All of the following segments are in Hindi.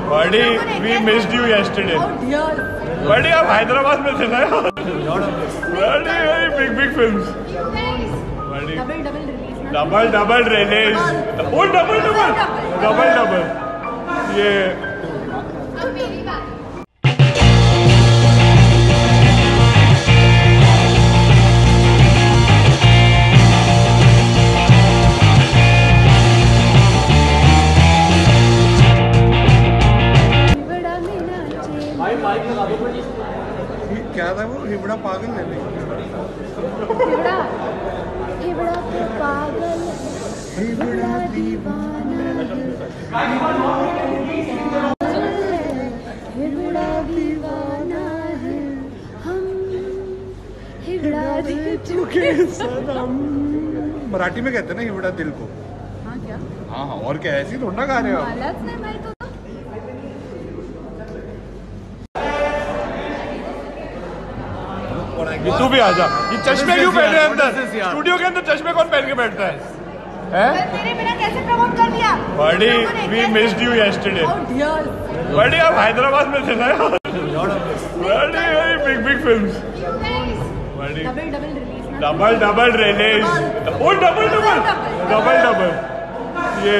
बड़ी वी मिस्ड यू yesterday. बड़ी आप हैदराबाद में थे ना? बड़ी वेरी बिग फिल्म्स. बड़ी डबल रिलीज. ओ डबल ये क्या था वो? हिबड़ा पागल है. हिबड़ा पागल, हिबड़ा दीवाना, हिबड़ा दीवाना है हम, हिबड़ा दे चुके सनम. मराठी में कहते हैं ना हिबड़ा दिल को. हाँ क्या? हाँ और क्या ऐसी थोड़ा ना गा रहे हो आप. हालत नहीं भाई. तो तू भी आजा. ये चश्मे क्यों पहने अंदर? स्टूडियो के अंदर चश्मे कौन पहन के बैठता है? तेरे बिना कैसे प्रमोट कर दिया? बड़ी वी मिस्ड यू yesterday. बड़ी आप हैदराबाद में थे ना? बड़ी वेरी बिग फिल्म्स. बड़ी डबल रिलीज. ओ डबल ये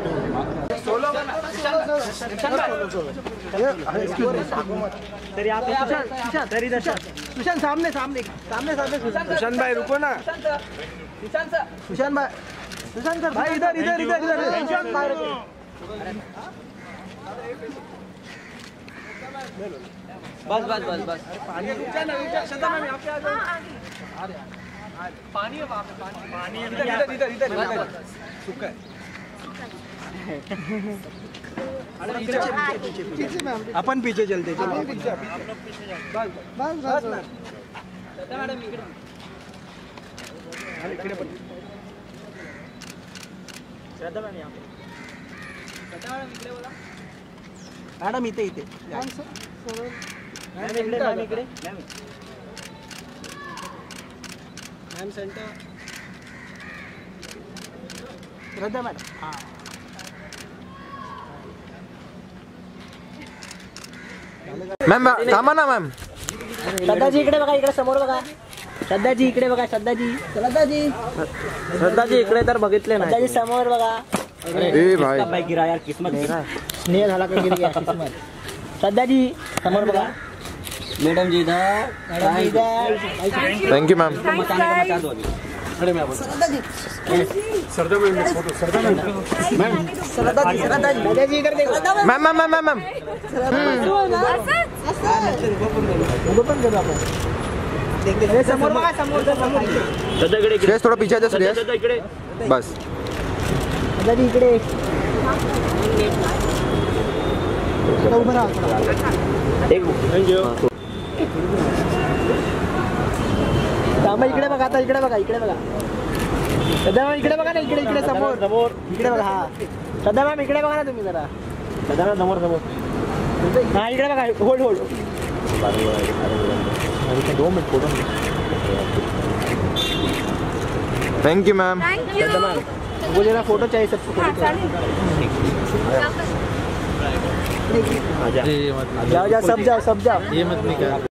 सुशांत सामने सुशांत भाई रुको ना. सुशांत भाई इधर सुशांत भाई बस पानी पानी है वहाँ पे. पानी इधर सूखा है. अपन पीछे चलते बस मॅडम इथे मॅम सेंटर श्रद्धा मॅडम. हां मॅम थांबा ना मॅम. श्रद्धाजी इकडे बघा. इकडे समोर बघा. श्रद्धाजी इकडे बघा. श्रद्धाजी इकडे तर बघितले ना. श्रद्धाजी समोर बघा. ए भाई बाईक गिरा यार. किस्मत स्नेह झाला का गिर गया किस्मत. श्रद्धाजी समोर बघा. मैडम जी इधर. Thank you ma'am. मैम समोर बघा. श्रेयस थोड़ा पीछे जा. श्रेयस बस. इकडे इकडे बघा. आता इकडे बघा. सध्या इकडे बघा ना. इकडे समोर इकडे बघा. हा सध्या मॅम इकडे बघा ना तुम्ही जरा. सध्या समोर हा इकडे बघा. Hold 2 minute photo. Thank you ma'am. मुझे जरा फोटो चाहिए सबको. जाओ सब जाओ. ये मत निकाल.